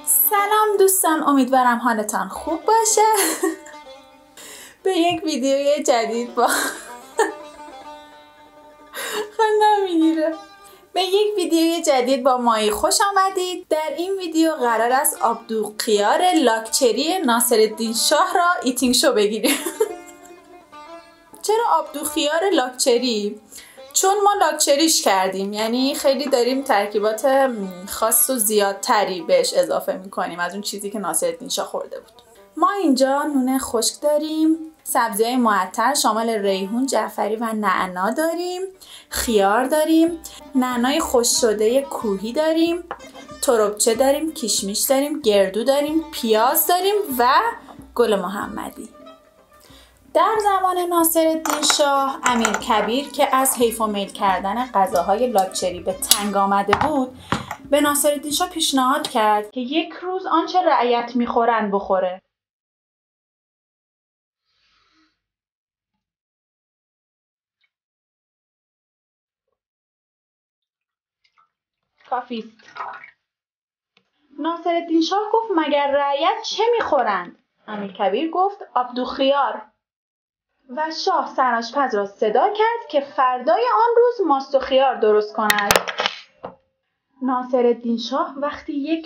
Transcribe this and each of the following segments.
سلام دوستان، امیدوارم حالتان خوب باشه. به یک ویدیوی جدید با خندم میگیره. به یک ویدیوی جدید با مایی خوش آمدید. در این ویدیو قرار است آبدوغخیار لاکچری ناصرالدین شاه را ایتینگ شو بگیریم. چرا آبدوغخیار لاکچری؟ چون ما لاکچریش کردیم، یعنی خیلی داریم ترکیبات خاص و زیادتری بهش اضافه میکنیم از اون چیزی که ناصرالدین شاه خورده بود. ما اینجا نون خشک داریم، سبزی‌های معطر شامل ریحون، جعفری و نعنا داریم، خیار داریم، نعنای خشک شده کوهی داریم، تربچه داریم، کشمیش داریم، گردو داریم، پیاز داریم و گل محمدی. در زمان ناصرالدین شاه، امیرکبیر که از حیف و میل کردن غذاهای لاکچری به تنگ آمده بود، به ناصرالدین شاه پیشنهاد کرد که یک روز آنچه رعیت میخورند بخوره. کافیست. ناصرالدین شاه گفت مگر رعیت چه میخورند؟ امیرکبیر گفت آبدوغخیار. و شاه سرآشپز را صدا کرد که فردای آن روز ماست و خیار درست کند. ناصرالدین شاه وقتی یک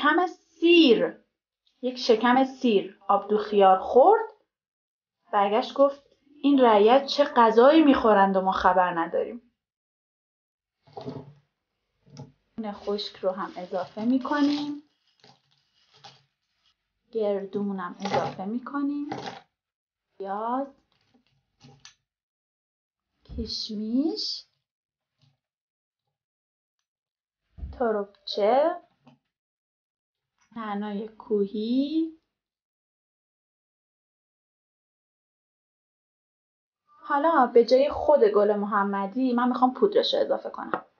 شکم سیر آبدوغخیار خورد، برگشت گفت این رعیت چه غذایی میخورند و ما خبر نداریم. نون خشک رو هم اضافه میکنیم، گردومون هم اضافه میکنیم، پیاز، کشمیش، تربچه، نعنای کوهی. حالا به جای خود گل محمدی من میخوام پودرش رو اضافه کنم.